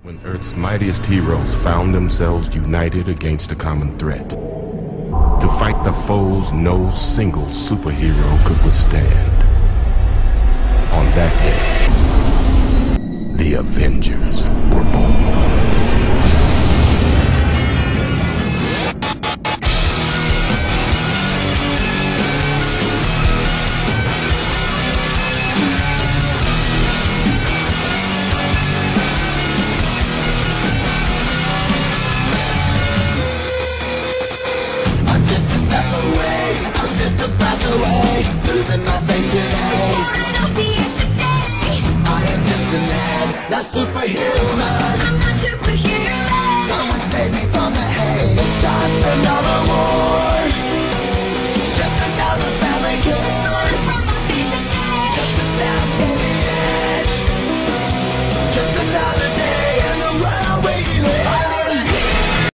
When Earth's mightiest heroes found themselves united against a common threat, to fight the foes no single superhero could withstand. On that day, the Avengers were born. Losing my faith today. I am just a man, not superhuman. I'm not superhuman. Someone save me from the hate. It's just another war.